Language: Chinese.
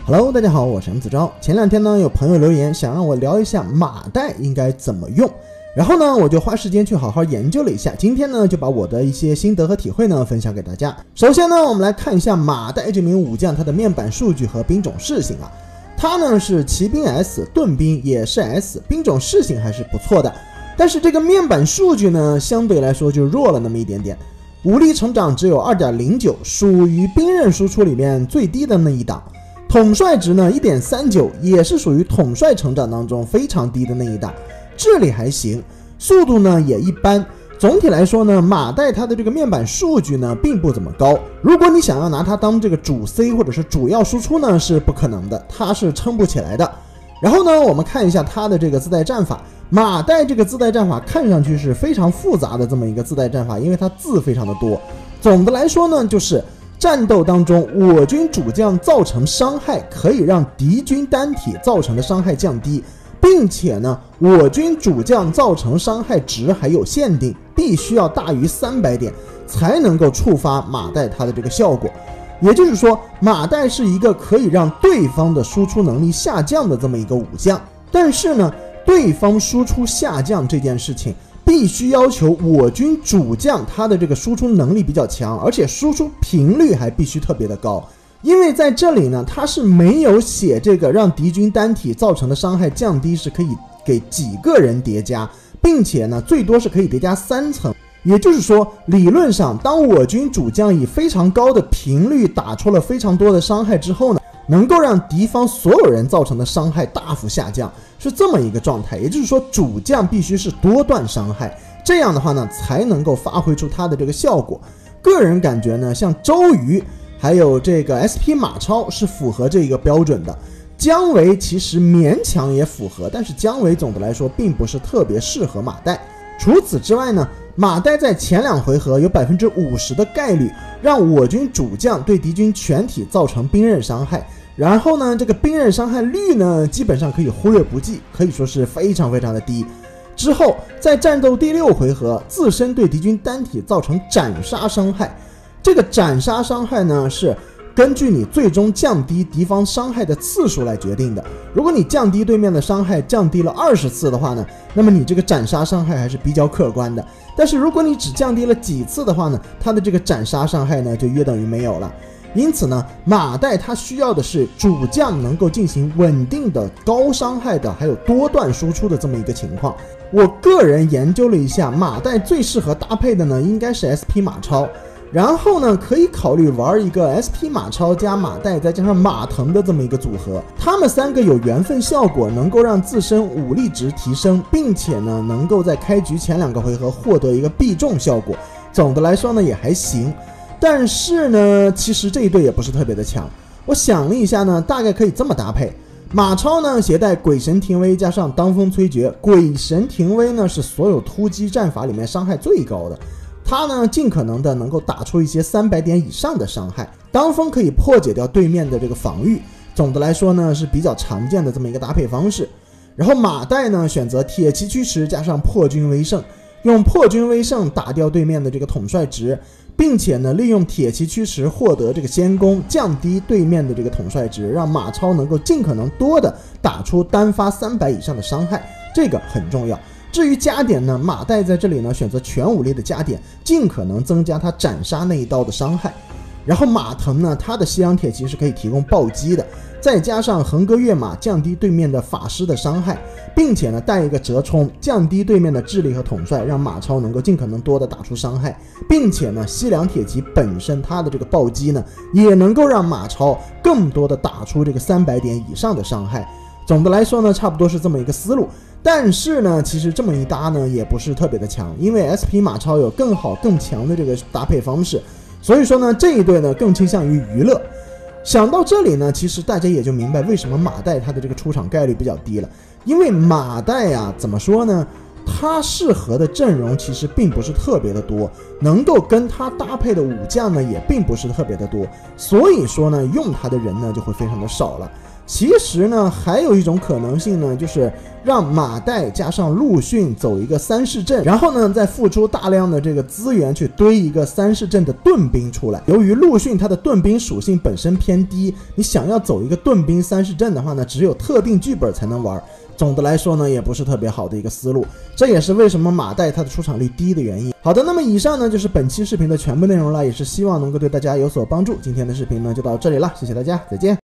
Hello， 大家好，我是M子昭。前两天呢，有朋友留言想让我聊一下马代应该怎么用，然后呢，我就花时间去好好研究了一下。今天呢，就把我的一些心得和体会呢分享给大家。首先呢，我们来看一下马代这名武将他的面板数据和兵种适性啊。他呢是骑兵 S， 盾兵也是 S， 兵种适性还是不错的。但是这个面板数据呢，相对来说就弱了那么一点点。武力成长只有 2.09， 属于兵刃输出里面最低的那一档。统帅值呢 1.39， 也是属于统帅成长当中非常低的那一档。智力还行，速度呢也一般。总体来说呢，马代它的这个面板数据呢并不怎么高。如果你想要拿它当这个主 C 或者是主要输出呢，是不可能的，它是撑不起来的。然后呢，我们看一下它的这个自带战法。马代这个自带战法看上去是非常复杂的这么一个自带战法，因为它字非常的多。总的来说呢，就是战斗当中我军主将造成伤害可以让敌军单体造成的伤害降低，并且呢，我军主将造成伤害值还有限定，必须要大于300点才能够触发马代它的这个效果。也就是说，马代是一个可以让对方的输出能力下降的这么一个武将，但是呢，对方输出下降这件事情必须要求我军主将他的这个输出能力比较强，而且输出频率还必须特别的高。因为在这里呢，他是没有写这个让敌军单体造成的伤害降低是可以给几个人叠加，并且呢，最多是可以叠加3层。也就是说，理论上当我军主将以非常高的频率打出了非常多的伤害之后呢，能够让敌方所有人造成的伤害大幅下降，是这么一个状态。也就是说，主将必须是多段伤害，这样的话呢，才能够发挥出它的这个效果。个人感觉呢，像周瑜还有这个 SP 马超是符合这个标准的，姜维其实勉强也符合，但是姜维总的来说并不是特别适合马代。除此之外呢，马代在前2回合有 50% 的概率让我军主将对敌军全体造成兵刃伤害，然后呢，这个兵刃伤害率呢基本上可以忽略不计，可以说是非常非常的低。之后在战斗第6回合，自身对敌军单体造成斩杀伤害。这个斩杀伤害呢是根据你最终降低敌方伤害的次数来决定的。如果你降低对面的伤害降低了20次的话呢，那么你这个斩杀伤害还是比较可观的。但是如果你只降低了几次的话呢，它的这个斩杀伤害呢就约等于没有了。因此呢，马代它需要的是主将能够进行稳定的高伤害的还有多段输出的这么一个情况。我个人研究了一下，马代最适合搭配的呢应该是 SP 马超，然后呢，可以考虑玩一个 SP 马超加马代再加上马腾的这么一个组合。他们3个有缘分效果，能够让自身武力值提升，并且呢，能够在开局前2个回合获得一个必中效果。总的来说呢，也还行。但是呢，其实这一队也不是特别的强。我想了一下呢，大概可以这么搭配：马超呢携带鬼神廷威加上当风摧绝。鬼神廷威呢是所有突击战法里面伤害最高的。他呢尽可能的能够打出一些300点以上的伤害，当风可以破解掉对面的这个防御。总的来说呢是比较常见的这么一个搭配方式。然后马代呢选择铁骑驱驰加上破军威胜，用破军威胜打掉对面的这个统帅值，并且呢利用铁骑驱驰获得这个先攻，降低对面的这个统帅值，让马超能够尽可能多的打出单发300以上的伤害，这个很重要。至于加点呢，马代在这里呢选择全武力的加点，尽可能增加他斩杀那一刀的伤害。然后马腾呢，他的西洋铁骑是可以提供暴击的，再加上横戈跃马降低对面的法师的伤害，并且呢带一个折冲，降低对面的智力和统帅，让马超能够尽可能多的打出伤害，并且呢西凉铁骑本身它的这个暴击呢，也能够让马超更多的打出这个300点以上的伤害。总的来说呢，差不多是这么一个思路。但是呢，其实这么一搭呢，也不是特别的强，因为 SP 马超有更好更强的这个搭配方式，所以说呢，这一队呢更倾向于娱乐。想到这里呢，其实大家也就明白为什么马代他的这个出场概率比较低了。因为马代啊，怎么说呢，他适合的阵容其实并不是特别的多，能够跟他搭配的武将呢也并不是特别的多，所以说呢，用他的人呢就会非常的少了。 其实呢，还有一种可能性呢，就是让马岱加上陆逊走一个三市阵，然后呢，再付出大量的这个资源去堆一个三市阵的盾兵出来。由于陆逊他的盾兵属性本身偏低，你想要走一个盾兵三市阵的话呢，只有特定剧本才能玩。总的来说呢，也不是特别好的一个思路，这也是为什么马岱他的出场率低的原因。好的，那么以上呢就是本期视频的全部内容了，也是希望能够对大家有所帮助。今天的视频呢就到这里了，谢谢大家，再见。